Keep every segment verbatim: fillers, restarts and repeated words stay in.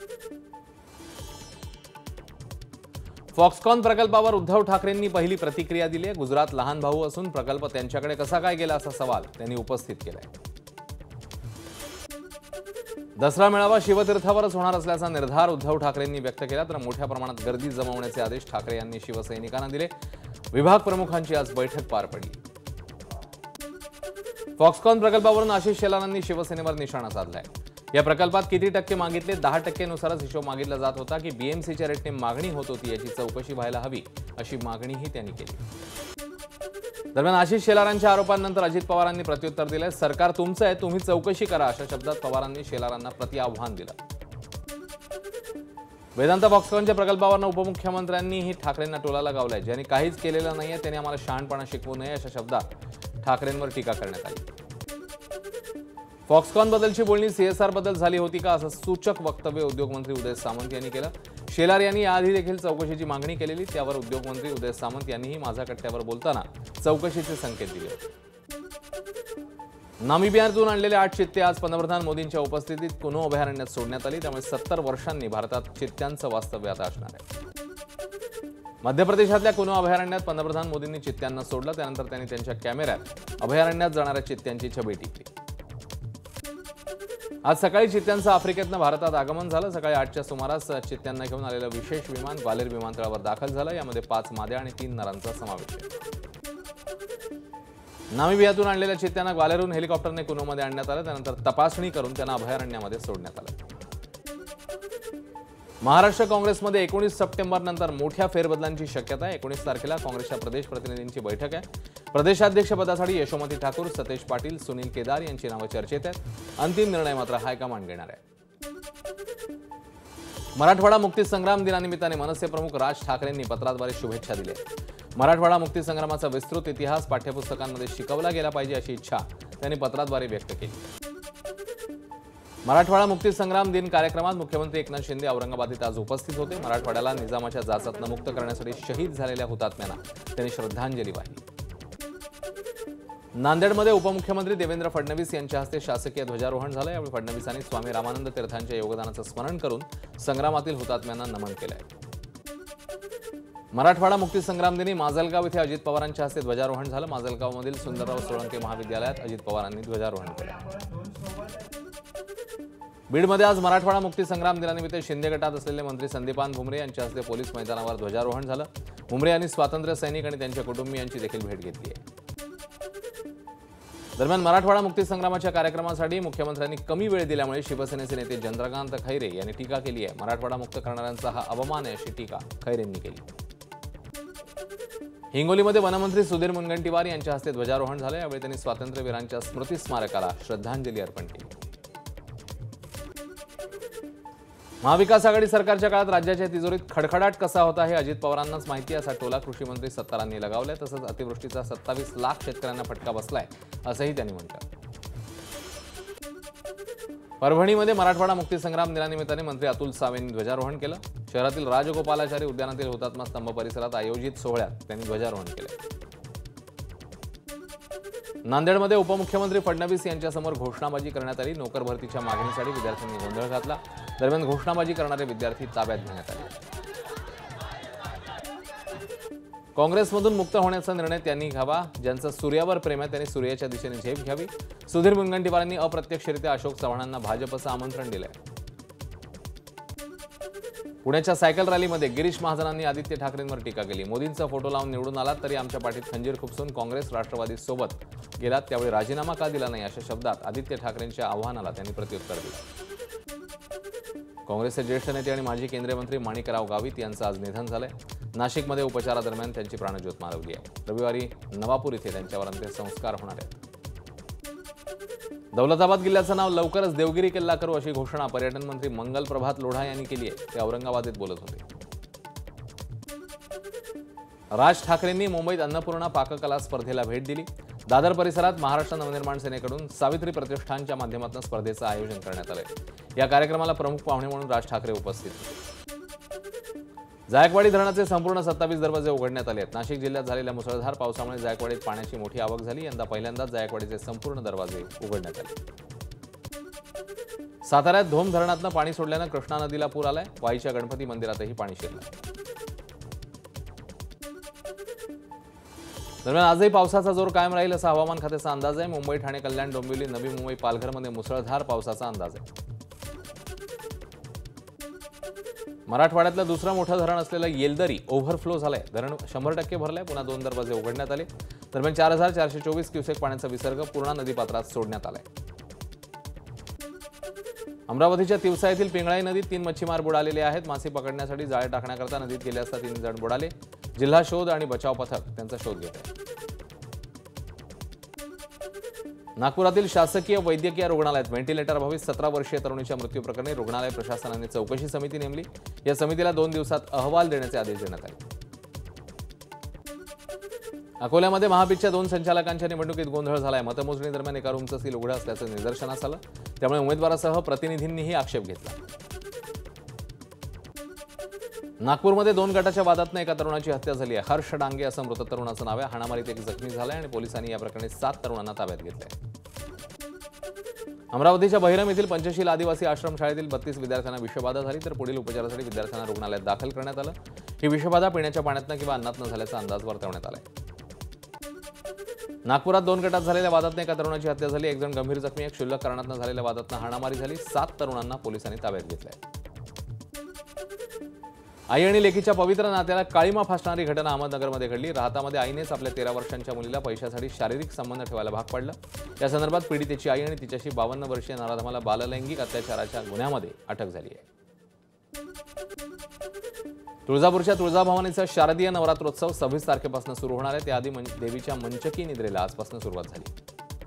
Foxconn प्रकल्पावर उद्धव ठाकरेंनी पहिली प्रतिक्रिया दिली आहे। गुजरात लहान भाऊ असून प्रकल्प त्यांच्याकडे कसा काय गेला असा सवाल त्यांनी उपस्थित केलाय। दसरा मेळावा शिवतीर्थावरच होणार असल्याचा निर्धार उद्धव ठाकरेंनी व्यक्त केला, तर मोठ्या प्रमाणात गर्दी जमवण्याचे आदेश ठाकरे यांनी शिवसैनिकांना दिले। विभाग प्रमुखांची आज बैठक पार पडली। फॉक्सकॉन प्रकल्पावरून आशिष शेलारांनी शिवसेनेवर निशाणा साधलाय। या प्रकल्पात किती टक्के मागितले? दहा टक्के नुसारच हिशोब मागितला जात होता की बीएमसीच्या रेटने मागणी होत होती याची चौकशी व्हायला हवी अशी मागणीही त्यांनी केली। दरम्यान आशिष शेलारांच्या आरोपांनंतर अजित पवारांनी प्रत्युत्तर दिले। सरकार तुमचं आहे, तुम्ही चौकशी करा अशा शब्दात पवारांनी शेलारांना प्रतिआव्हान दिलं। वेदांत फॉक्सकॉनच्या प्रकल्पावर उपमुख्यमंत्र्यांनीही ठाकरेंना टोलाला गावलाय। ज्यांनी काहीच केलेलं नाहीये त्यांनी आम्हाला शहाणपणा शिकवू नये अशा शब्दात ठाकरेंवर टीका करण्यात आली। फॉक्सकॉन बद्दलची बोलणी सीएसआर बद्दल झाली होती का असं सूचक वक्तव्य उद्योगमंत्री उदय सामंत यांनी केलं। शेलार यांनी याआधी देखील चौकशीची मागणी केलेली, त्यावर उद्योगमंत्री उदय सामंत यांनीही माझा कट्ट्यावर बोलताना चौकशीचे संकेत दिले होते। नामिबियातून आणलेले आठ चित्ते आज पंतप्रधान मोदींच्या उपस्थितीत कुनो अभयारण्यात सोडण्यात आली, त्यामुळे सत्तर वर्षांनी भारतात चित्त्यांचं वास्तव्य आता असणार आहे। मध्य प्रदेशातल्या कुनो अभयारण्यात पंतप्रधान मोदींनी चित्त्यांना सोडलं, त्यानंतर त्यांनी त्यांच्या कॅमेऱ्यात अभयारण्यात जाणाऱ्या चित्त्यांची छबी टिपली। आज सकाळी चित्त्यांचं आफ्रिकेतनं भारतात आगमन झालं। सकाळी आठच्या सुमारास चित्त्यांना घेऊन आलेलं विशेष विमान ग्वाल्हेर विमानतळावर दाखल झालं। यामध्ये पाच माद्या आणि तीन नरांचा समावेश आहे। नामिबियातून आणलेल्या चित्त्यांना ग्वाल्हेरहून हेलिकॉप्टरने कुनोमध्ये आणण्यात आलं, त्यानंतर तपासणी करून त्यांना अभयारण्यामध्ये सोडण्यात आलं। महाराष्ट्र काँग्रेसमध्ये एकोणीस सप्टेंबर नंतर मोठ्या फेरबदलांची शक्यता आहे। एकोणीस तारखेला काँग्रेसच्या प्रदेश प्रतिनिधींची बैठक आहे। प्रदेशाध्यक्षपदासाठी यशोमती ठाकूर, सतेज पाटील, सुनील केदार यांची नावं चर्चेत आहेत। अंतिम निर्णय मात्र हायकमांड घेणार आहे। मराठवाडा मुक्तीसंग्राम दिनानिमित्ताने मनसे प्रमुख राज ठाकरेंनी पत्राद्वारे शुभेच्छा दिल्या। मराठवाडा मुक्तीसंग्रामाचा विस्तृत इतिहास पाठ्यपुस्तकांमध्ये शिकवला गेला पाहिजे अशी इच्छा त्यांनी पत्राद्वारे व्यक्त केली। मराठवाडा मुक्तीसंग्राम दिन कार्यक्रमात मुख्यमंत्री एकनाथ शिंदे औरंगाबाद आज उपस्थित होते। मराठवाड्याला निजामाच्या जाचातनं मुक्त करण्यासाठी शहीद झालेल्या हुतात्म्यांना त्यांनी श्रद्धांजली वाहिली। नांदेडमध्ये उपमुख्यमंत्री देवेंद्र फडणवीस यांच्या हस्ते शासकीय ध्वजारोहण झालं। यावेळी फडणवीसांनी स्वामी रामानंद तीर्थांच्या योगदानाचं स्मरण करून संग्रामातील हुतात्म्यांना नमन केलंय। मराठवाडा मुक्तीसंग्राम दिनी माजलगाव इथे अजित पवारांच्या हस्ते ध्वजारोहण झालं। माजलगावमधील सुंदरराव सोळंके महाविद्यालयात अजित पवारांनी ध्वजारोहण केलं। बीडमध्ये आज मराठवाडा मुक्तीसंग्राम दिनानिमित्त शिंदे गटात असलेले मंत्री संदीपान भुमरे यांच्या हस्ते पोलीस मैदानावर ध्वजारोहण झालं। भुमरे यांनी स्वातंत्र्य सैनिक आणि त्यांच्या कुटुंबियांची देखील भेट घेतली आहे। दरम्यान मराठवाडा मुक्तीसंग्रामाच्या कार्यक्रमासाठी मुख्यमंत्र्यांनी कमी वेळ दिल्यामुळे शिवसेनेचे नेते चंद्रकांत खैरे यांनी टीका केली आहे। मराठवाडा मुक्त करणाऱ्यांचा हा अपमान आहे अशी टीका खैरेंनी केली। हिंगोलीमध्ये वनमंत्री सुधीर मुनगंटीवार यांच्या हस्ते ध्वजारोहण झालं। यावेळी त्यांनी स्वातंत्र्यवीरांच्या स्मृती स्मारकाला श्रद्धांजली अर्पण केली। महाविकास आघाडी सरकारच्या काळात राज्याच्या तिजोरीत खडखडाट कसा होता हे अजित पवारांनाच माहिती असा टोला कृषी मंत्री सत्तारांनी लगावलाय। तसंच अतिवृष्टीचा सत्तावीस लाख शेतकऱ्यांना फटका बसलाय असंही त्यांनी म्हटलं। परभणीमध्ये मराठवाडा मुक्तीसंग्राम दिनानिमित्ताने मंत्री अतुल सावेंनी ध्वजारोहण केलं। शहरातील राजगोपालाचारी उद्यानातील हुतात्मा स्तंभ परिसरात आयोजित सोहळ्यात त्यांनी ध्वजारोहण केलं। नांदेडमध्ये उपमुख्यमंत्री फडणवीस यांच्यासमोर घोषणाबाजी करण्यात आली। नोकर भरतीच्या मागणीसाठी विद्यार्थ्यांनी गोंधळ घातला। दरम्यान घोषणाबाजी करणारे विद्यार्थी ताब्यात घेण्यात आले। काँग्रेसमधून मुक्त होण्याचा निर्णय त्यांनी घ्यावा, ज्यांचं सूर्यावर प्रेम आहे त्यांनी सूर्याच्या दिशेने झेप घ्यावी। सुधीर मुनगंटीवारांनी अप्रत्यक्षरित्या अशोक चव्हाणांना भाजपचं आमंत्रण दिलंय। पुण्याच्या सायकल रॅलीमध्ये गिरीश महाजनांनी आदित्य ठाकरेंवर टीका केली। मोदींचा फोटो लावून निवडून आलात तरी आमच्या पाठीत खंजीर खुपसून काँग्रेस राष्ट्रवादी सोबत गेलात, त्यावेळी राजीनामा का दिला नाही अशा शब्दात आदित्य ठाकरेंच्या आव्हानाला त्यांनी प्रत्युत्तर दिलं। काँग्रेसचे ज्येष्ठ नेते आणि माजी केंद्रीय मंत्री माणिकराव गावित यांचं आज निधन झालंय। नाशिकमध्ये उपचारादरम्यान त्यांची प्राणज्योत मालवली आहे। रविवारी नवापूर इथे त्यांच्यावर अंत्यसंस्कार होणार आहेत। दौलताबाद किल्ल्याचं नाव लवकरच देवगिरी किल्ला करू अशी घोषणा पर्यटन मंत्री मंगल प्रभात लोढा यांनी केली आहे। ते औरंगाबादेत बोलत होते। राज ठाकरेंनी मुंबईत अन्नपूर्णा पाककला स्पर्धेला भेट दिली। दादर परिसरात महाराष्ट्र नवनिर्माण सेनेकडून सावित्री प्रतिष्ठानच्या माध्यमातून स्पर्धेचं आयोजन करण्यात आलंय। या कार्यक्रमाला प्रमुख पाहुणे म्हणून राज ठाकरे उपस्थित होते। जायकवाडी धरणाचे संपूर्ण सत्तावीस दरवाजे उघडण्यात आले आहेत। नाशिक जिल्ह्यात झालेल्या मुसळधार पावसामुळे जायकवाडीत पाण्याची मोठी आवक झाली। यंदा पहिल्यांदाच जायकवाडीचे संपूर्ण दरवाजे उघडण्यात आले। साताऱ्यात धोम धरणातनं पाणी सोडल्यानं कृष्णा नदीला पूर आलाय. वाईच्या गणपती मंदिरातही पाणी शिरलं. दरम्यान आजही पावसाचा जोर कायम राहील असा हवामान खात्याचा अंदाज आहे. मुंबई, ठाणे, कल्याण, डोंबिवली, नवी मुंबई, पालघरमध्ये मुसळधार पावसाचा अंदाज आहे. मराठवाड्यातलं दुसरं मोठं धरण असलेलं येलदरी ओव्हरफ्लो झालंय. धरण शंभर टक्के भरलंय. पुन्हा दोन दरवाजे उघडण्यात आले. दरम्यान चार हजार चारशे चोवीस क्युसेक पाण्याचा विसर्ग पूर्णा नदीपात्रात सोडण्यात आलाय. अमरावतीच्या तिवसा येथील पिंगळाई नदीत तीन मच्छीमार बुडालेले आहेत. मासे पकडण्यासाठी जाळे टाकण्याकरता नदीत गेले असता तीन जण बुडाले. जिल्हा शोध आणि बचाव पथक त्यांचा शोध घेत आहे. नागपुरातील शासकीय वैद्यकीय रुग्णालयात व्हेंटिलेटर अभावी सतरा वर्षीय तरुणीच्या मृत्यू प्रकरणी रुग्णालय प्रशासनाने चौकशी समिती नेमली. या समितीला दोन दिवसात अहवाल देण्याचे आदेश देण्यात आले. अकोल्यामध्ये महापीच्या दोन संचालकांच्या निवडणुकीत गोंधळ झालाय. मतमोजणी दरम्यान एका रूमचं सील उघडं असल्याचं निदर्शनास आलं. त्यामुळे उमेदवारासह प्रतिनिधींनीही आक्षेप घेतला. नागपूरमध्ये दोन गटाच्या वादातनं एका तरुणाची हत्या झाली आहे. हर्ष डांगे असं मृत तरुणाचं नाव आहे. हाणामारीत एक जखमी झालाय आणि पोलिसांनी या प्रकरणी सात तरुणांना ताब्यात घेतलंय. अमरावतीच्या बहिरम येथील पंचशील आदिवासी आश्रमशाळेतील बत्तीस विद्यार्थ्यांना विषबाधा झाली तर पुढील उपचारासाठी विद्यार्थ्यांना रुग्णालयात दाखल करण्यात आलं. ही विषबाधा पिण्याच्या पाण्यातनं किंवा अन्नातनं झाल्याचा अंदाज वर्तवण्यात आलाय. नागपुरात दोन गटात झालेल्या वादातनं एका तरुणाची हत्या झाली. एक जण गंभीर जखमी. एक क्षुल्लक कारणातनं झालेल्या वादातनं हाणामारी झाली. सात तरुणांना पोलिसांनी ताब्यात घेतलंय. आई आणि लेकीच्या पवित्र नात्याला काळीमा फासणारी घटना अहमदनगरमध्ये घडली. राहतामध्ये आईनेच आपल्या तेरा वर्षांच्या मुलीला पैशासाठी शारीरिक संबंध ठेवायला भाग पाडलं. या संदर्भात पीडितेची आई आणि तिच्याशी बावन्न वर्षीय नराधमाला बाललैंगिक अत्याचाराच्या गुन्ह्यामध्ये अटक झाली आहे. तुळजापूरच्या तुळजाभवानीचा शारदीय नवरात्रोत्सव सव्वीस तारखेपासून सुरू होणार आहे. त्याआधी देवीच्या मंचकी निद्रेला आजपासून सुरुवात झाली.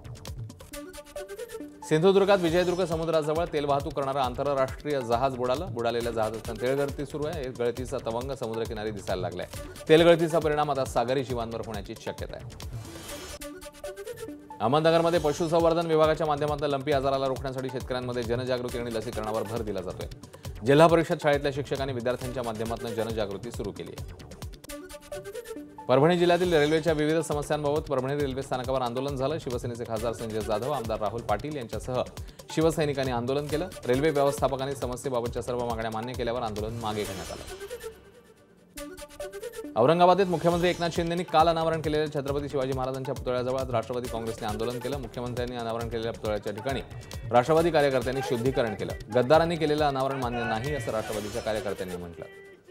सिंधुदुर्गात विजयदुर्ग समुद्राजवळ तेल वाहतूक करणारं आंतरराष्ट्रीय जहाज बुडालं. बुडालेल्या जहाजात तेलगळती सुरू आहे. गळतीचा तवंग समुद्रकिनारी दिसायला लागलाय. तेलगळतीचा परिणाम आता सागरी जीवांवर होण्याची शक्यता आहे. अहमदनगरमध्ये पशुसंवर्धन विभागाच्या माध्यमातून लंपी आजाराला रोखण्यासाठी शेतकऱ्यांमध्ये जनजागृती आणि लसीकरणावर भर दिला जातोय. जिल्हा परिषद शाळेतल्या शिक्षकांनी विद्यार्थ्यांच्या माध्यमातून जनजागृती सुरू केली आहे. परभणी जिल्ह्यातील रेल्वेच्या विविध समस्यांबाबत परभणी रेल्वे स्थानकावर आंदोलन झालं. शिवसेनेचे खासदार संजय जाधव, आमदार राहुल पाटील यांच्यासह शिवसैनिकांनी आंदोलन केलं. रेल्वे व्यवस्थापकांनी समस्येबाबतच्या सर्व मागण्या मान्य केल्यावर आंदोलन मागे घेण्यात आलं. औरंगाबादेत मुख्यमंत्री एकनाथ शिंदेंनी काल अनावरण केलेल्या छत्रपती शिवाजी महाराजांच्या पुतळ्याजवळ राष्ट्रवादी काँग्रेसने आंदोलन केलं. मुख्यमंत्र्यांनी अनावरण केलेल्या पुतळ्याच्या ठिकाणी राष्ट्रवादी कार्यकर्त्यांनी शुद्धीकरण केलं. गद्दारांनी केलेलं अनावरण मान्य नाही असं राष्ट्रवादीच्या कार्यकर्त्यांनी म्हटलं.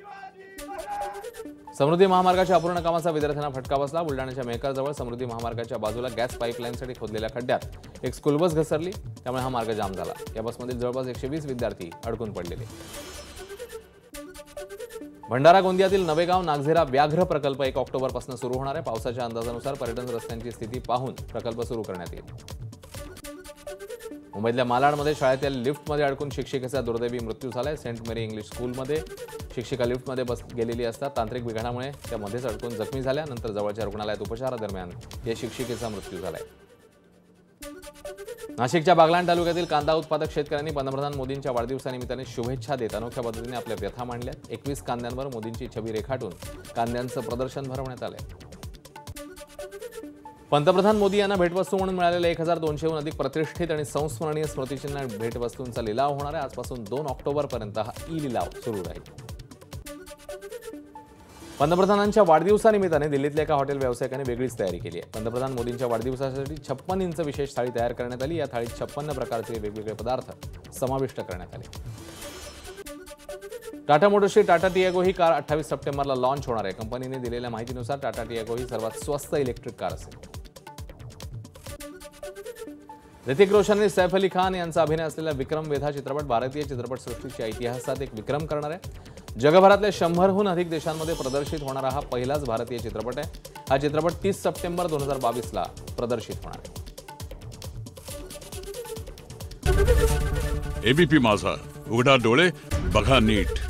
समृद्धी महामार्गाच्या अपूर्ण कामाचा विद्यार्थ्यांना फटका बसला. बुलढाण्याच्या मेहकरजवळ समृद्धी महामार्गाच्या बाजूला गॅस पाईपलाईनसाठी खोदलेल्या खड्ड्यात एक स्कूल बस घसरली. त्यामुळे हा मार्ग जाम झाला. या बसमधील जवळपास एकशे वीस विद्यार्थी अडकून पडलेले. भंडारा गोंदियातील नवेगाव नागझेरा व्याघ्र प्रकल्प एक ऑक्टोबरपासून सुरू होणार आहे. पावसाच्या अंदाजानुसार पर्यटन रस्त्यांची स्थिती पाहून प्रकल्प सुरू करण्यात येईल. मुंबईतल्या मालाडमध्ये शाळेतील लिफ्टमध्ये अडकून शिक्षिकेचा दुर्दैवी मृत्यू झालाय. सेंट मेरी इंग्लिश स्कूलमध्ये शिक्षिका लिफ्टमध्ये बस गेलेली असता तांत्रिक बिघाडामुळे त्या मध्येच अडकून जखमी झाल्या. नंतर जवळच्या रुग्णालयात उपचारादरम्यान या शिक्षिकेचा मृत्यू झालाय. नाशिकच्या बागलाण तालुक्यातील कांदा उत्पादक शेतकऱ्यांनी पंतप्रधान मोदींच्या वाढदिवसानिमित्ताने शुभेच्छा देत अनोख्या पद्धतीने आपल्या व्यथा मांडल्यात. एकवीस कांद्यांवर मोदींची छबी रेखाटून कांद्यांचं प्रदर्शन भरवण्यात आलंय. पंतप्रधान मोदी यांना भेटवस्तू म्हणून मिळालेल्या एक हजार दोनशेहून अधिक प्रतिष्ठित आणि संस्मरणीय स्मृतिचिन्ह भेटवस्तूंचा लिलाव होणार आहे. आजपासून दोन ऑक्टोबरपर्यंत हा ई लिलाव सुरू राहील. पंतप्रधानांच्या वाढदिवसानिमित्ताने दिल्लीतल्या एका हॉटेल व्यावसायिकाने वेगळीच तयारी केली आहे. पंतप्रधान मोदींच्या वाढदिवसासाठी छप्पन इंच विशेष थाळी तयार करण्यात आली. या थाळीत छप्पन्न प्रकारचे वेगवेगळे पदार्थ समाविष्ट करण्यात आले. टाटा मोटर्सची टाटा टियागो ही कार अठ्ठावीस सप्टेंबरला लॉन्च होणार आहे. कंपनीने दिलेल्या माहितीनुसार टाटा टियागो ही सर्वात स्वस्त इलेक्ट्रिक कार असेल. ऋतिक रोशन आणि सैफ अली खान यांचा अभिनय असलेला विक्रम वेधा चित्रपट भारतीय चित्रपटसृष्टीच्या इतिहासात एक विक्रम करणार आहे. जगभरातल्या शंभरहून अधिक देशांमध्ये प्रदर्शित होणारा हा पहिलाच भारतीय चित्रपट आहे. हा चित्रपट तीस सप्टेंबर दोन हजार बावीस ला प्रदर्शित होणार आहे. एबीपी माझा, उघडा डोळे बघा नीट.